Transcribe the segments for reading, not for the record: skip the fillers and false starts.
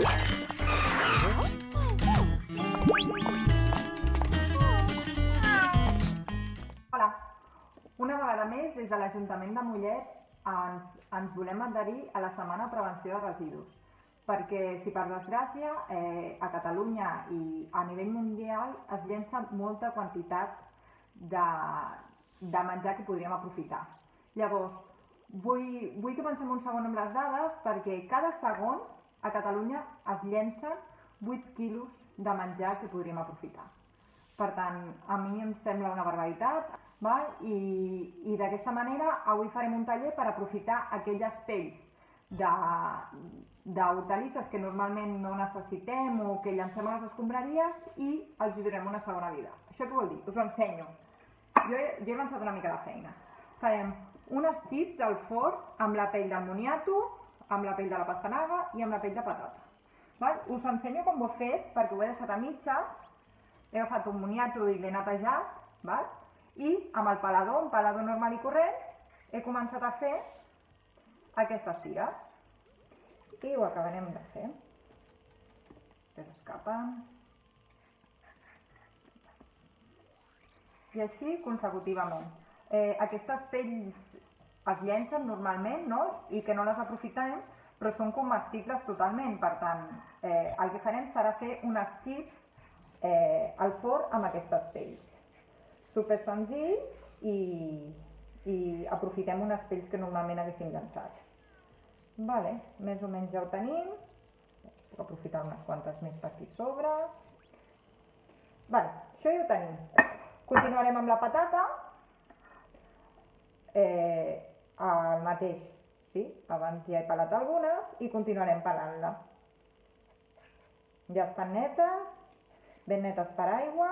Hola, una vegada més des de l'Ajuntament de Mollet ens volem adherir a la Setmana de Prevenció de Residus, perquè si per desgràcia a Catalunya i a nivell mundial es llença molta quantitat de menjar que podríem aprofitar. Llavors, vull que pensem un segon amb les dades, perquè cada segon a Catalunya es llencen 8 quilos de menjar que podríem aprofitar. Per tant, a mi em sembla una barbaritat, i d'aquesta manera avui farem un taller per aprofitar aquelles pells d'hortalisses que normalment no necessitem o que llancem a les escombraries i els hi donem una segona vida. Això què vol dir? Us ho ensenyo. Jo he avançat una mica de feina. Farem unes chips al forn amb la pell del moniato, amb la pell de la pastanaga i amb la pell de patata. Us ensenyo com ho he fet perquè ho he deixat a mitges. He agafat un moniato i l'he netejat, i amb el pelador, un pelador normal i corrent, he començat a fer aquestes tires. I ho acabarem de fer. Que s'escapen. I així consecutivament. Aquestes pells es llencen normalment, i que no les aprofitem, però són comestibles totalment. Per tant, el que farem serà fer unes chips al forn amb aquestes pells. Super senzill i aprofitem unes pells que normalment haguéssim llançat. Més o menys ja ho tenim. Puc aprofitar unes quantes més per aquí sobre. Això ja ho tenim. Continuarem amb la patata. El mateix. Abans ja he pelat algunes i continuarem pelant-la. Ja estan netes, ben netes per aigua.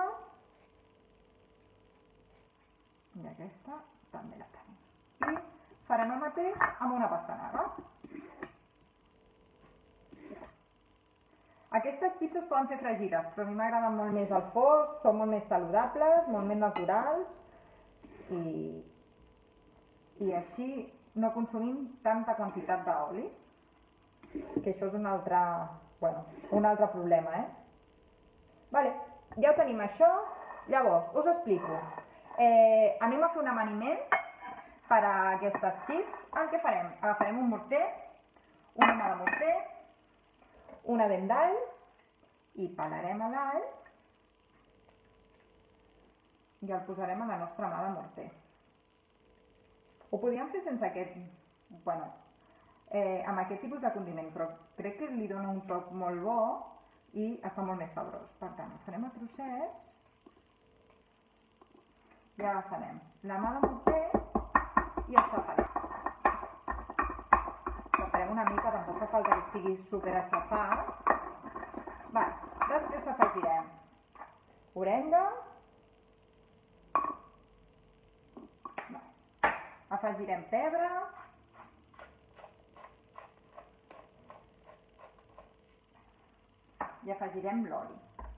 I aquesta també la tenim. I farem el mateix amb una pastanaga. Aquestes chips es poden fer fregides, però a mi m'agraden molt més al forn, són molt més saludables, molt més naturals i així no consumim tanta quantitat d'oli, que això és un altre problema. Ja ho tenim això, llavors us explico. Anem a fer un amaniment per a aquestes chips. Què farem? Agafarem un morter, una mà de morter, una dent d'all i pelarem l'all i el posarem a la nostra mà de morter. Ho podríem fer sense amb aquest tipus de condiment, però crec que li dona un toc molt bo i està molt més sabrós. Per tant, ho farem a trossets i agafarem la mà de morter i el xafarem. Xafarem una mica, tampoc fa falta que estigui super aixafat. Després afegirem orenga, afegirem pebre, i afegirem l'oli.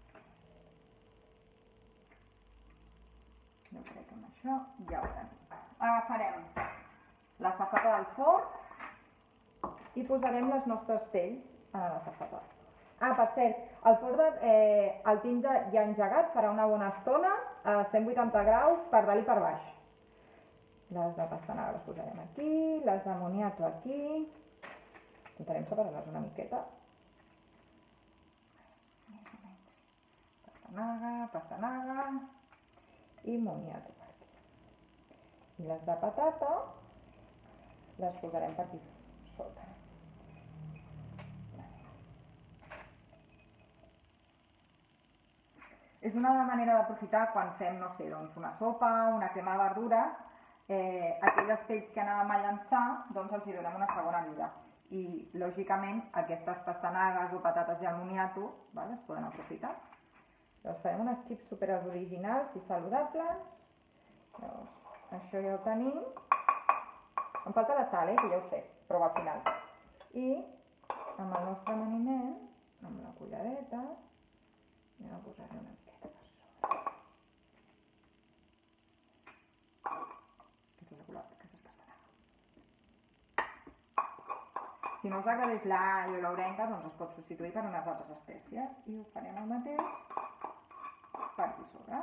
Jo crec que amb això ja ho tenim. Agafarem la safata del forn i posarem les nostres pells a la safata. Per cert, el forn el tinc ja engegat, farà una bona estona, a 180 graus per dalt i per baix. Les de pastanaga les posarem aquí, les de moniato aquí. Intentarem separar-les una miqueta. Pastanaga i moniato per aquí. I les de patata les posarem per aquí sota. És una manera d'aprofitar quan fem, una sopa, una crema de verdures, aquelles pells que anàvem a llançar, doncs els hi donem una segona vida. I, lògicament, aquestes pastanagues o patates i el moniato es poden aprofitar. Llavors farem unes chips super originals i saludables. Això ja ho tenim. Em falta la sal, que ja ho sé, però al final. I amb el nostre amaniment, amb la cullereta, anem a posar-hi una miqueta per sobre. Aquesta és la pastanaga. Si no us agradés l'all o l'orenga, doncs es pot substituir per unes altres espècies. I ho farem el mateix per aquí sobre.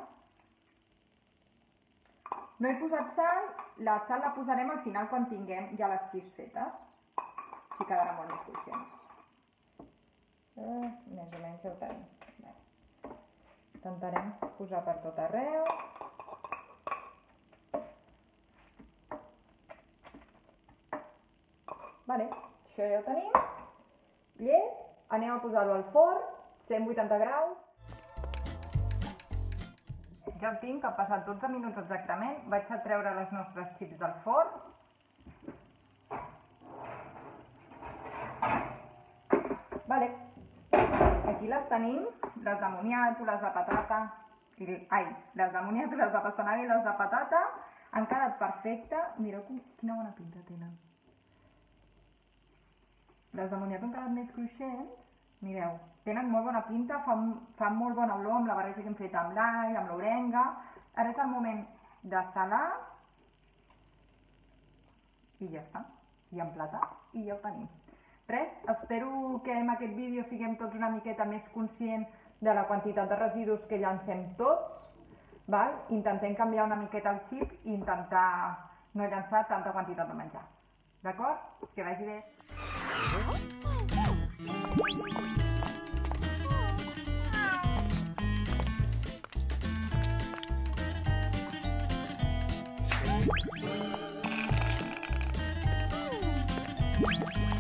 No he posat sal, la sal la posarem al final quan tinguem ja les chips fetes. Així quedarà molt més cruixents. Més o menys ja ho tenim. Intentarem posar per tot arreu. Vale, això ja ho tenim. Llest, anem a posar-lo al forn, 180 graus. Ja el tinc, ha passat 12 minuts exactament. Vaig a treure les nostres chips del forn. Vale, aquí les tenim, les de moniato, les de patata, les de moniato, les de pastanaga i les de patata. Han quedat perfectes. Mireu quina bona pinta tenen. Les de moniato han quedat més cruixents. Mireu, tenen molt bona pinta, fan molt bona olor amb la barreja que hem fet amb l'all, amb l'orenga. Ara és el moment de salar i ja està. I emplatar i ja ho tenim. Res, espero que amb aquest vídeo siguem tots una miqueta més conscients de la quantitat de residus que llancem tots. Intentem canviar una miqueta el xip i intentar no llançar tanta quantitat de menjar. D'acord? Que vagi bé! What?